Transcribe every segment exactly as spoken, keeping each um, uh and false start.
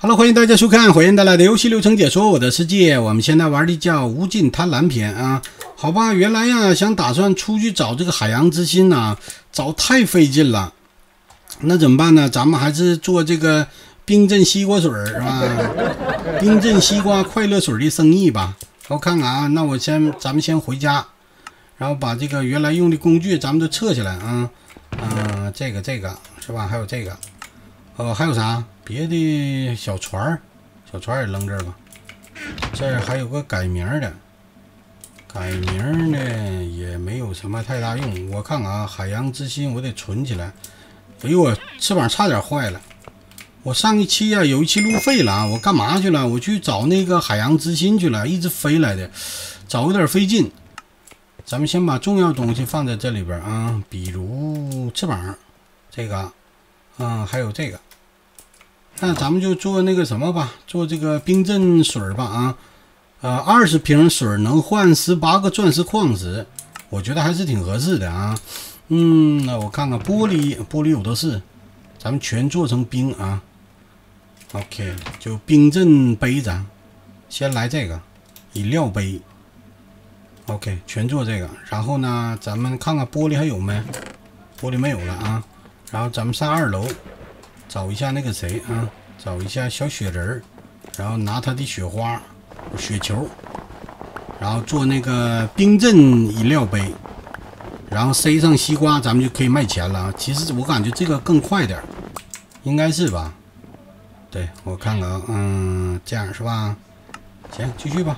Hello， 欢迎大家收看火焰带来的游戏流程解说我的世界。我们现在玩的叫无尽贪婪篇啊。好吧，原来呀想打算出去找这个海洋之心呐，找太费劲了。那怎么办呢？咱们还是做这个冰镇西瓜水是吧？冰镇西瓜快乐水的生意吧。我看看啊，那我先咱们先回家，然后把这个原来用的工具咱们都撤下来啊。嗯、呃，这个这个是吧？还有这个，呃，还有啥？别的小船儿，小船也扔这儿吧。这儿还有个改名的，改名呢也没有什么太大用。我看看啊，海洋之心我得存起来。哎呦，我翅膀差点坏了。我上一期啊有一期路废了啊，我干嘛去了？我去找那个海洋之心去了，一直飞来的，找有点费劲。咱们先把重要东西放在这里边啊，比如翅膀，这个，啊，还有这个。那咱们就做那个什么吧，做这个冰镇水吧啊，呃，二十瓶水能换十八个钻石矿石，我觉得还是挺合适的啊。嗯，那我看看玻璃，玻璃有的是，咱们全做成冰啊。OK， 就冰镇杯子，先来这个饮料杯。OK， 全做这个，然后呢，咱们看看玻璃还有没？玻璃没有了啊，然后咱们上二楼。找一下那个谁啊，找一下小雪人儿，然后拿他的雪花、雪球，然后做那个冰镇饮料杯，然后塞上西瓜，咱们就可以卖钱了啊。其实我感觉这个更快点，应该是吧？对，我看看，嗯，这样是吧？行，继续吧。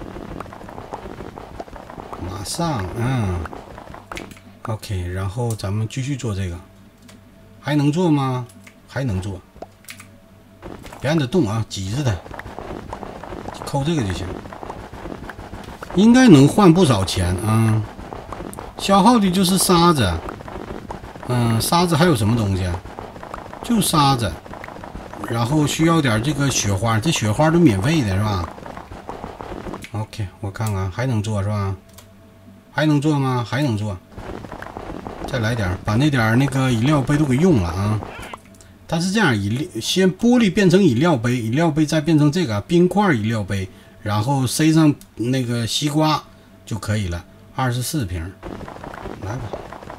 马上，嗯 ，OK， 然后咱们继续做这个，还能做吗？还能做，别让它动啊，挤着它，扣这个就行，应该能换不少钱啊。消耗的就是沙子，嗯，沙子还有什么东西？就沙子，然后需要点这个雪花，这雪花都免费的是吧 ？OK， 我看看还能做是吧？还能做吗？还能做，再来点，把那点那个饮料杯都给用了啊。它是这样，饮料先玻璃变成饮料杯，饮料杯再变成这个冰块饮料杯，然后塞上那个西瓜就可以了。二十四瓶，来吧，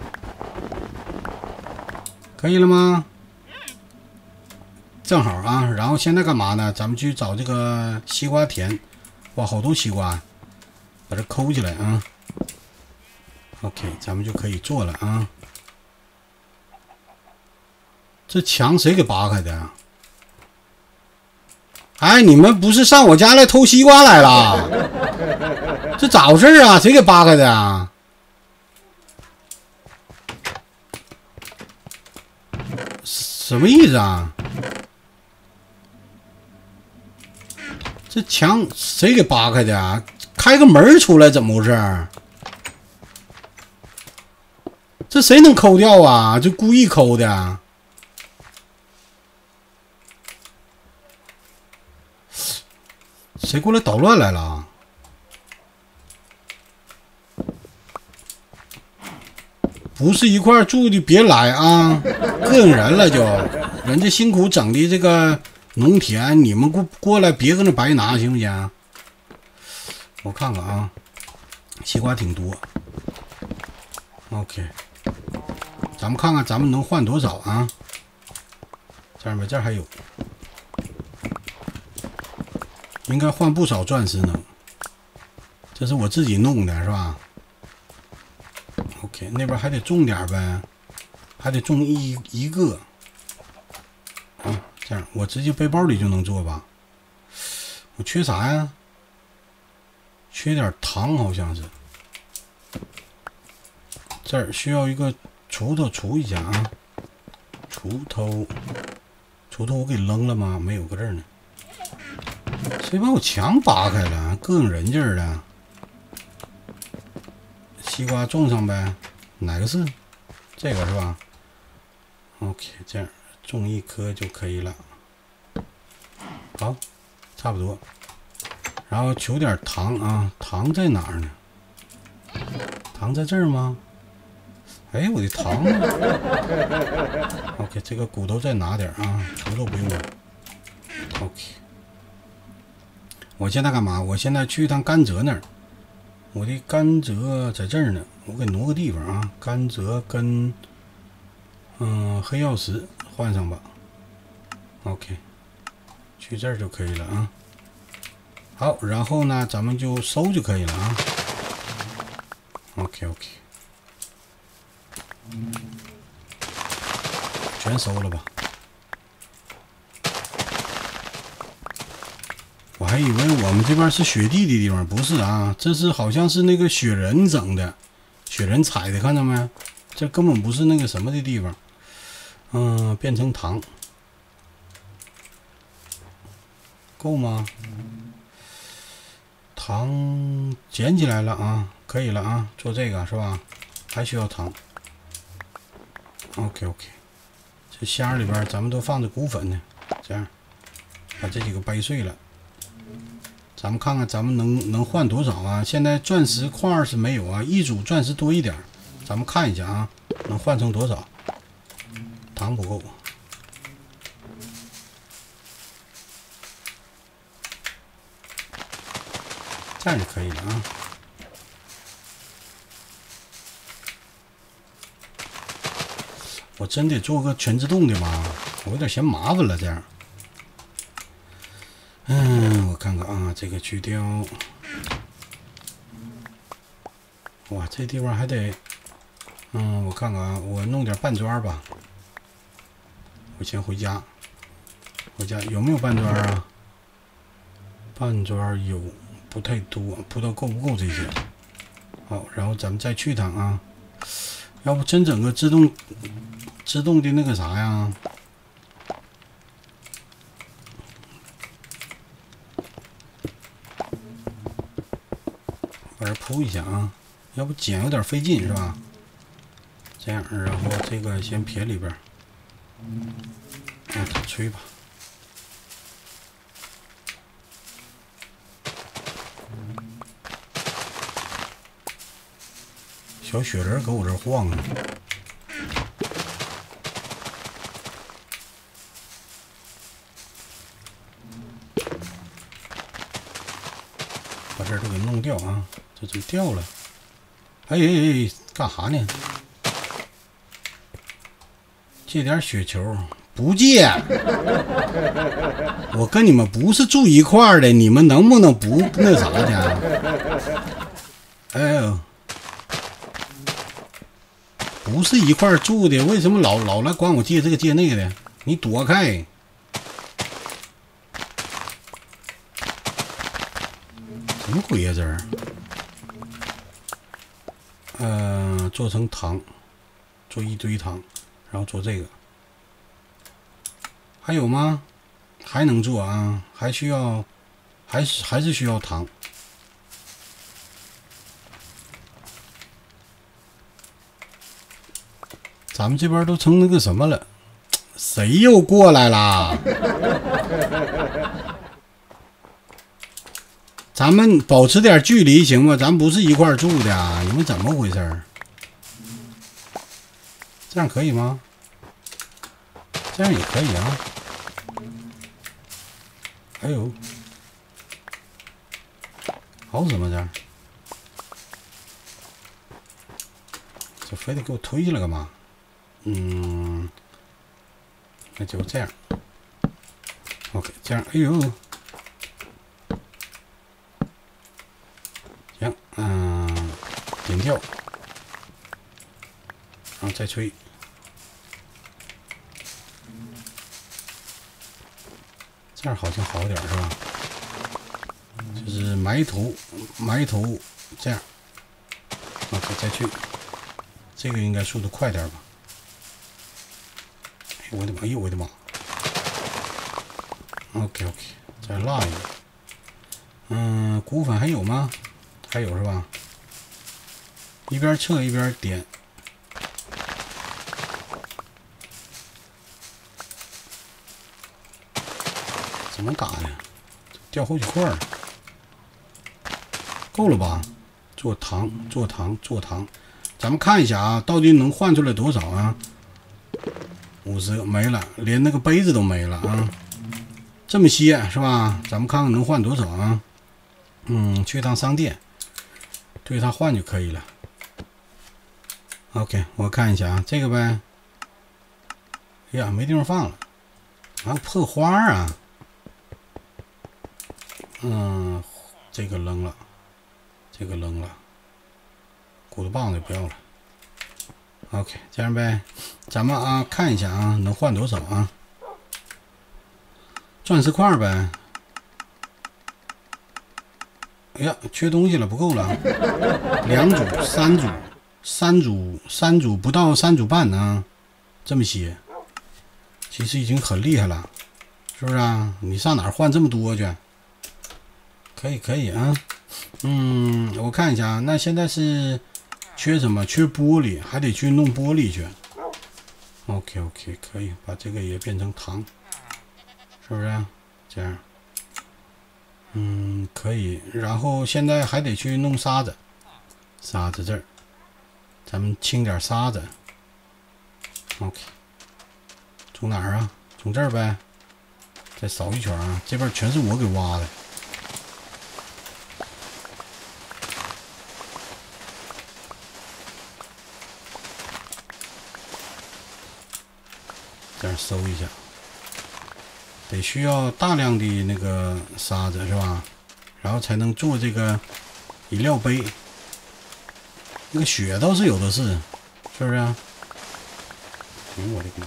可以了吗？正好啊。然后现在干嘛呢？咱们去找这个西瓜田，哇，好多西瓜，把这抠起来啊。OK， 咱们就可以做了啊。这墙谁给扒开的啊？哎，你们不是上我家来偷西瓜来了？这咋回事啊？谁给扒开的啊？什么意思啊？这墙谁给扒开的啊？开个门出来怎么回事？这谁能抠掉啊？就故意抠的啊？谁过来捣乱来了？不是一块住的别来啊！膈应人了就，人家辛苦整的这个农田，你们过过来别搁那白拿行不行？我看看啊，西瓜挺多。OK， 咱们看看咱们能换多少啊？这儿没，这儿还有。应该换不少钻石呢，这是我自己弄的是吧 ？OK， 那边还得种点呗，还得种一一个。啊，这样我直接背包里就能做吧？我缺啥呀？缺点糖好像是。这儿需要一个锄头锄一下啊，锄头，锄头我给扔了吗？没有，搁这儿呢。谁把我墙扒开了？膈应人劲儿的。西瓜种上呗，哪个是？这个是吧 ？OK， 这样种一颗就可以了。好，差不多。然后求点糖啊，糖在哪儿呢？糖在这儿吗？哎，我的糖呢 ？OK， 这个骨头再拿点啊，锄头不用了。OK， 我现在干嘛？我现在去一趟甘蔗那儿。我的甘蔗在这儿呢，我给挪个地方啊。甘蔗跟嗯黑曜石换上吧。OK， 去这儿就可以了啊。好，然后呢，咱们就收就可以了啊。OK OK， 全收了吧。我还以为我们这边是雪地的地方，不是啊，这是好像是那个雪人整的，雪人踩的，看到没？这根本不是那个什么的地方。嗯，变成糖，够吗？糖捡起来了啊，可以了啊，做这个是吧？还需要糖。OK OK， 这箱里边咱们都放着骨粉呢，这样把这几个掰碎了。咱们看看咱们能能换多少啊？现在钻石块是没有啊，一组钻石多一点，咱们看一下啊，能换成多少？糖不够，这样就可以了啊。我真得做个全自动的吗？我有点嫌麻烦了，这样。嗯，我看看啊，这个去掉。哇，这地方还得，嗯，我看看啊，我弄点半砖吧。我先回家，回家有没有半砖啊？半砖有，不太多，不知道够不够这些。好，然后咱们再去一趟啊。要不真整个自动，自动的那个啥呀？把这铺一下啊，要不剪有点费劲是吧？这样，然后这个先撇里边，嗯，吹吧。小雪人搁我这晃呢。把这都给弄掉啊！这怎么掉了？哎哎哎，干啥呢？借点雪球，不借。我跟你们不是住一块儿的，你们能不能不那啥的？哎呦，不是一块儿住的，为什么老老来管我借这个借那个的？你躲开！什么鬼呀、啊、这儿？呃，做成糖，做一堆糖，然后做这个。还有吗？还能做啊？还需要，还是还是需要糖。咱们这边都成那个什么了？谁又过来啦？咱们保持点距离行吗？咱不是一块儿住的啊，你们怎么回事？这样可以吗？这样也可以啊。哎呦，好什么这？这非得给我推下来干嘛？嗯，那就这样。OK， 这样，哎呦。行，嗯、呃，点掉，然后再吹，这样好像好点是吧？就是埋头，埋头这样 ，OK， 再去，这个应该速度快点吧？哎呦我的妈！哎呦我的妈 ！OK OK， 再拉一个，嗯、呃，骨粉还有吗？还有是吧？一边测一边点。怎么打的？掉好几块儿。够了吧？做糖，做糖，做糖。咱们看一下啊，到底能换出来多少啊？五十个没了，连那个杯子都没了啊！这么些是吧？咱们看看能换多少啊？ 嗯，去趟商店，对它换就可以了。OK， 我看一下啊，这个呗。哎呀，没地方放了，啊，破花啊。嗯，这个扔了，这个扔了，骨头棒子不要了。OK， 这样呗，咱们啊看一下啊，能换多少啊？钻石块呗。哎呀，缺东西了，不够了。两组、三组、三组、三组不到三组半呢，这么些，其实已经很厉害了，是不是啊？你上哪儿换这么多去？可以，可以啊。嗯，我看一下，那现在是缺什么？缺玻璃，还得去弄玻璃去。OK OK， 可以把这个也变成糖，是不是啊？这样。嗯，可以。然后现在还得去弄沙子，沙子这儿，咱们清点沙子。OK， 从哪儿啊？从这儿呗。再扫一圈啊，这边全是我给挖的。这样收一下。得需要大量的那个沙子是吧？然后才能做这个饮料杯。那个雪倒是有的是，是不是啊？哎，我的妈！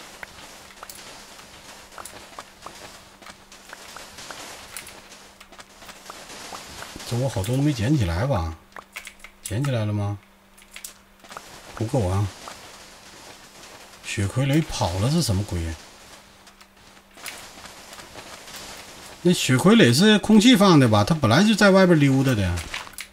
这我好多都没捡起来吧？捡起来了吗？不够啊！雪傀儡跑了是什么鬼？那雪傀儡是空气放的吧？它本来就在外边溜达的。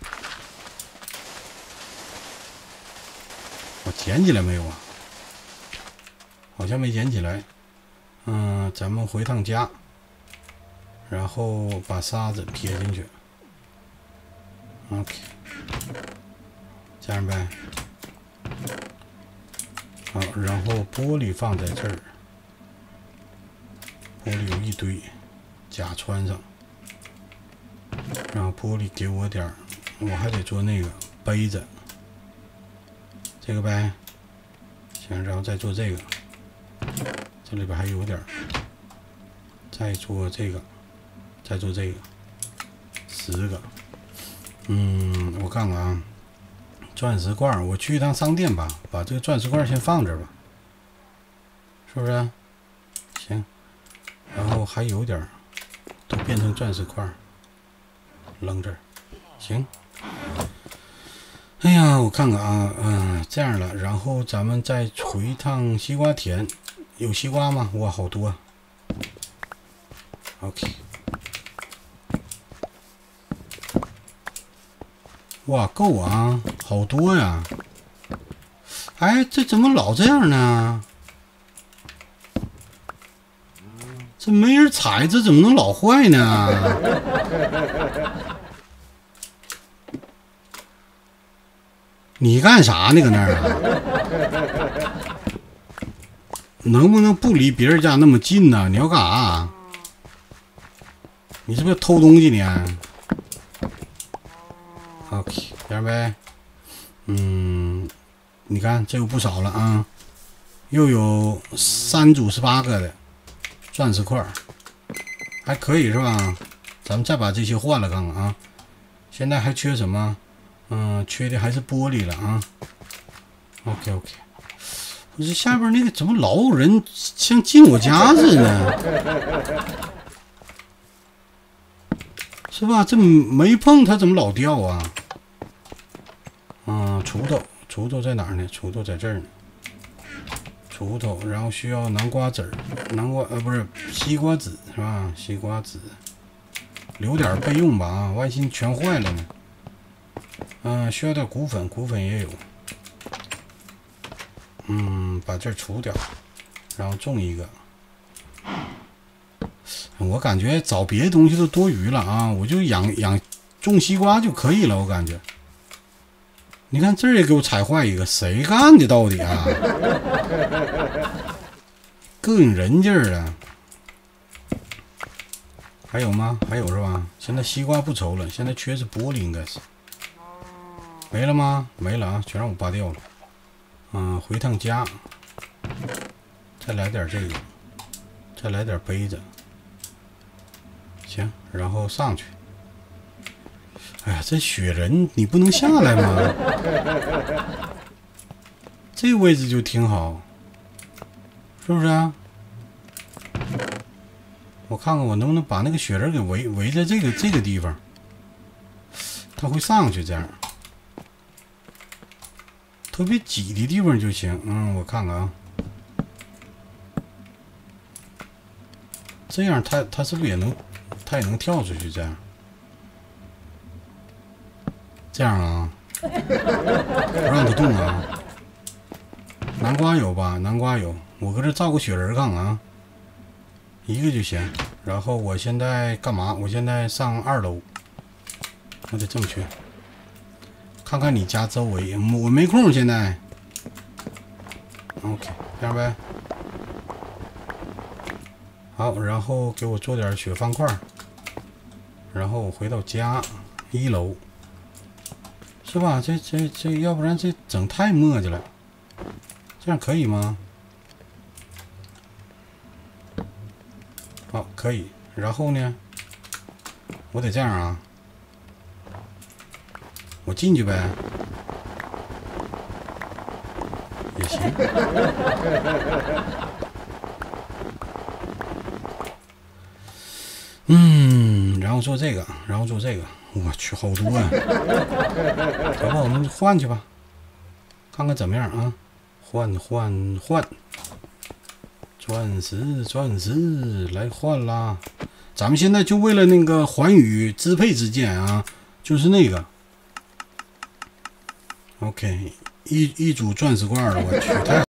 我捡起来没有啊？好像没捡起来。嗯，咱们回趟家，然后把沙子撇进去。OK， 这样呗。好，然后玻璃放在这儿，玻璃有一堆。甲穿上，然后玻璃给我点儿，我还得做那个杯子，这个呗，行，然后再做这个，这里边还有点儿，再做这个，再做这个，十个，嗯，我看看啊，钻石罐，我去一趟商店吧，把这个钻石罐先放这儿吧，是不是？行，然后还有点儿。都变成钻石块，扔这儿，行。哎呀，我看看啊，嗯，这样了，然后咱们再回一趟西瓜田，有西瓜吗？哇，好多。OK， 哇，够啊，好多呀。哎，这怎么老这样呢？这没人踩，这怎么能老坏呢？你干啥呢？搁那儿啊？能不能不离别人家那么近呢？你要干啥？你是不是偷东西呢 ？OK， 这样呗。嗯，你看这有不少了啊，又有三组十八个的。钻石块还可以是吧？咱们再把这些换了看看啊。现在还缺什么？嗯，缺的还是玻璃了啊。OK OK， 我这下边那个怎么老有人像进我家似的？是吧？这没碰它怎么老掉啊？啊，锄头，锄头在哪儿呢？锄头在这儿呢。锄头，然后需要南瓜籽儿，南瓜呃不是西瓜籽是吧？西瓜籽，留点备用吧啊，万一全坏了呢。嗯、呃，需要点骨粉，骨粉也有。嗯，把这儿除掉，然后种一个。我感觉找别的东西都多余了啊，我就养养种西瓜就可以了，我感觉。你看这儿也给我踩坏一个，谁干的到底啊？膈应人劲儿啊！ 还有吗？还有是吧？现在西瓜不愁了，现在缺是玻璃，应该是。没了吗？没了啊，全让我扒掉了。嗯，回趟家，再来点这个，再来点杯子。行，然后上去。哎呀，这雪人你不能下来吗？这个位置就挺好，是不是啊？我看看我能不能把那个雪人给围围在这个这个地方，它会上去这样。特别挤的地方就行。嗯，我看看啊，这样它它是不是也能，它也能跳出去？这样，这样啊，不让它动啊。南瓜有吧？南瓜有，我搁这造个雪人看看啊，一个就行。然后我现在干嘛？我现在上二楼，我得这么去。看看你家周围，我没空现在。OK， 这样呗。好，然后给我做点雪方块，然后我回到家一楼，是吧？这这这，要不然这整太磨叽了。这样可以吗？好，可以。然后呢，我得这样啊。我进去呗，也行。嗯，然后做这个，然后做这个，我去，好多啊！好吧，我们换去吧，看看怎么样啊？换换换，钻石钻石来换啦！咱们现在就为了那个寰宇支配之剑啊，就是那个。OK， 一一组钻石罐了，我去，太